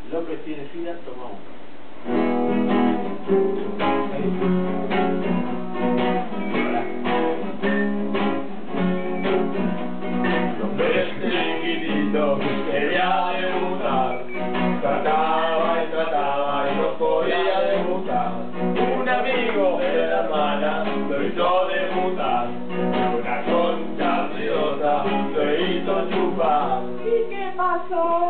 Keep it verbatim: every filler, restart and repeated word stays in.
López tiene sida, toma uno. López chiquitito quería debutar, trataba y trataba y no podía debutar. Un amigo de la hermana lo hizo debutar, una concha ruidosa lo hizo chupar. ¿Y qué pasó?